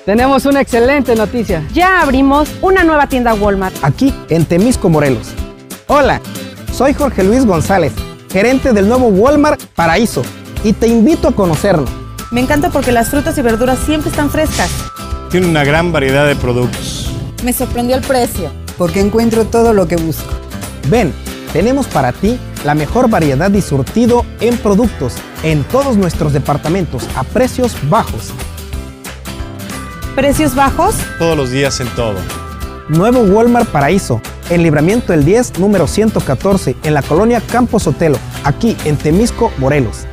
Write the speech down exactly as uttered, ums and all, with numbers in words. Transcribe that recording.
Tenemos una excelente noticia. Ya abrimos una nueva tienda Walmart. Aquí en Temisco, Morelos. Hola, soy Jorge Luis González, gerente del nuevo Walmart Paraíso, y te invito a conocerlo. Me encanta porque las frutas y verduras siempre están frescas. Tiene una gran variedad de productos. Me sorprendió el precio. Porque encuentro todo lo que busco. Ven, tenemos para ti la mejor variedad y surtido en productos en todos nuestros departamentos a precios bajos. ¿Precios bajos? Todos los días en todo. Nuevo Walmart Paraíso, en Libramiento El diez, número ciento catorce, en la colonia Campo Sotelo, aquí en Temisco, Morelos.